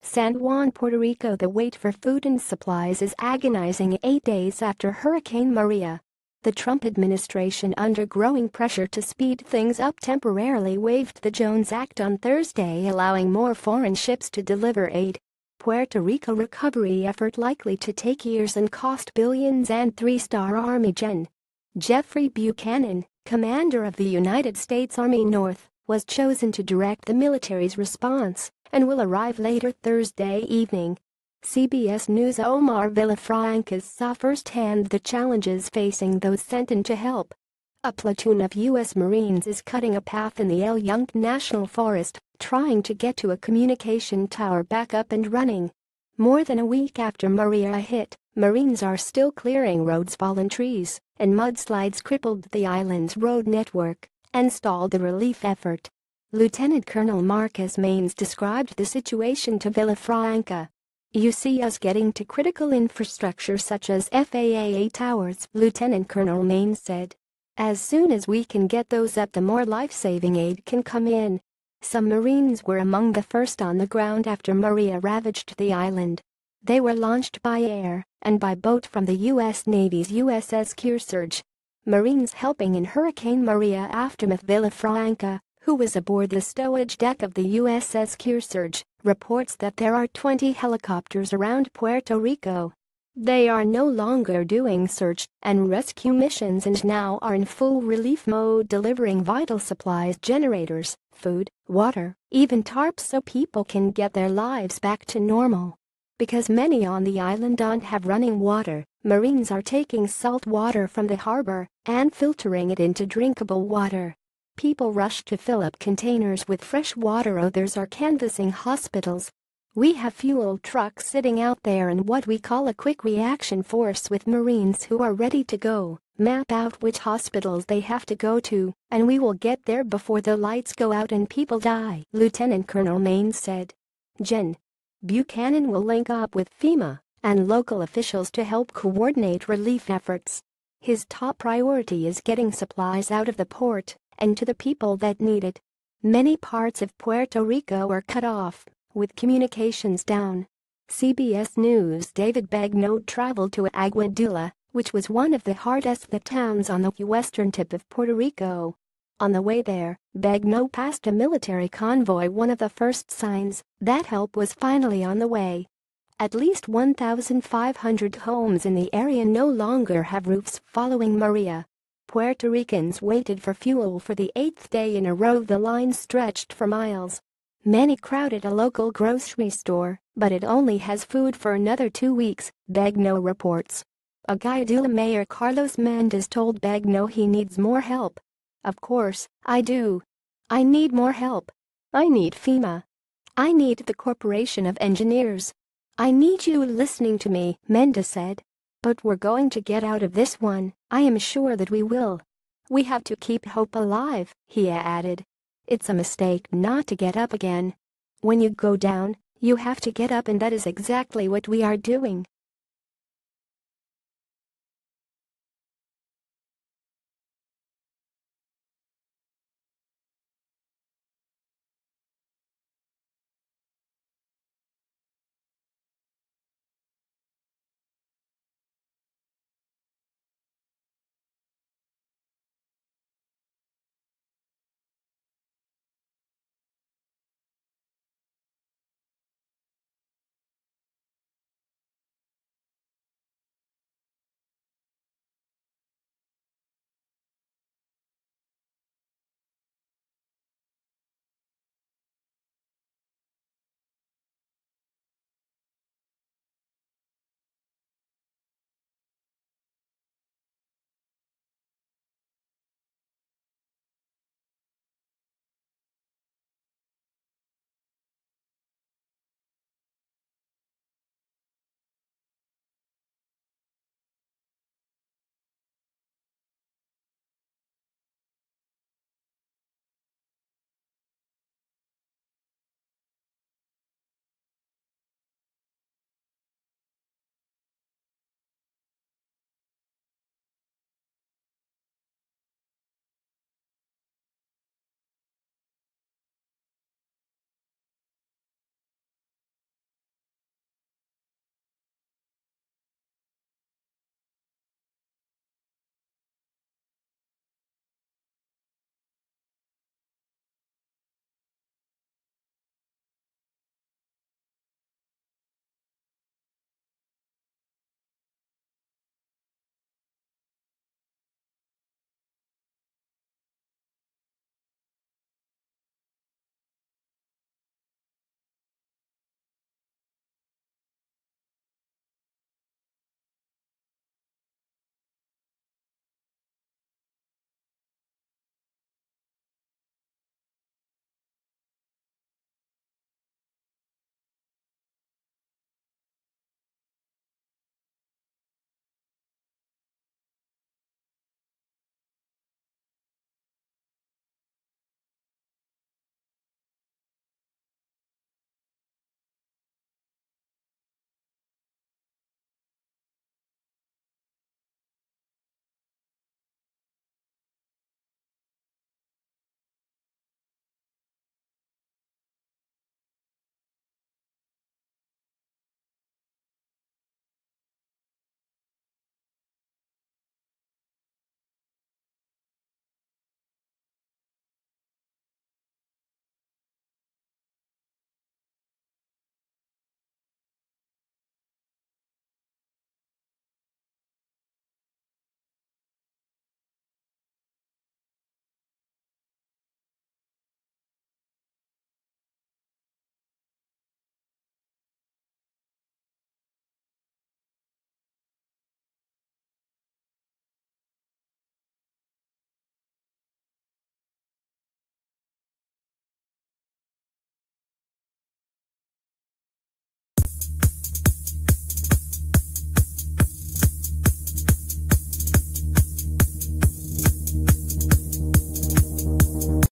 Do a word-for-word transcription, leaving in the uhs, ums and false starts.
San Juan, Puerto Rico. The wait for food and supplies is agonizing eight days after Hurricane Maria. The Trump administration, under growing pressure to speed things up, temporarily waived the Jones Act on Thursday, allowing more foreign ships to deliver aid. Puerto Rico recovery effort likely to take years and cost billions. And three-star Army Gen. Jeffrey Buchanan, commander of the United States Army North, was chosen to direct the military's response and will arrive later Thursday evening. C B S News' Omar Villafranca saw firsthand the challenges facing those sent in to help. A platoon of U S Marines is cutting a path in the El Yunque National Forest, trying to get to a communication tower back up and running. More than a week after Maria hit, Marines are still clearing roads. Fallen trees and mudslides crippled the island's road network and stalled the relief effort. Lieutenant Colonel Marcus Maines described the situation to Villafranca. "You see us getting to critical infrastructure such as F A A towers," Lieutenant Colonel Maines said. "As soon as we can get those up, the more life-saving aid can come in." Some Marines were among the first on the ground after Maria ravaged the island. They were launched by air and by boat from the U S Navy's U S S Kearsarge. Marines helping in Hurricane Maria aftermath. Villafranca, who was aboard the stowage deck of the U S S Kearsarge, reports that there are twenty helicopters around Puerto Rico. They are no longer doing search and rescue missions and now are in full relief mode, delivering vital supplies, generators, food, water, even tarps so people can get their lives back to normal. Because many on the island don't have running water, Marines are taking salt water from the harbor and filtering it into drinkable water. People rush to fill up containers with fresh water. Others are canvassing hospitals. "We have fuel trucks sitting out there and what we call a quick reaction force with Marines who are ready to go, map out which hospitals they have to go to, and we will get there before the lights go out and people die," Lieutenant Colonel Maines said. Gen. Buchanan will link up with FEMA and local officials to help coordinate relief efforts. His top priority is getting supplies out of the port and to the people that need it. Many parts of Puerto Rico are cut off, with communications down. C B S News' David Begnaud traveled to Aguadilla, which was one of the hardest hit towns on the western tip of Puerto Rico. On the way there, Begnaud passed a military convoy, one of the first signs that help was finally on the way. At least one thousand five hundred homes in the area no longer have roofs following Maria. Puerto Ricans waited for fuel for the eighth day in a row. The line stretched for miles. Many crowded a local grocery store, but it only has food for another two weeks, Begnaud reports. Aguadilla Mayor Carlos Mendez told Begnaud he needs more help. "Of course, I do. I need more help. I need FEMA. I need the Corporation of Engineers. I need you listening to me," Mendez said. "But we're going to get out of this one, I am sure that we will. We have to keep hope alive," he added. "It's a mistake not to get up again. When you go down, you have to get up, and that is exactly what we are doing."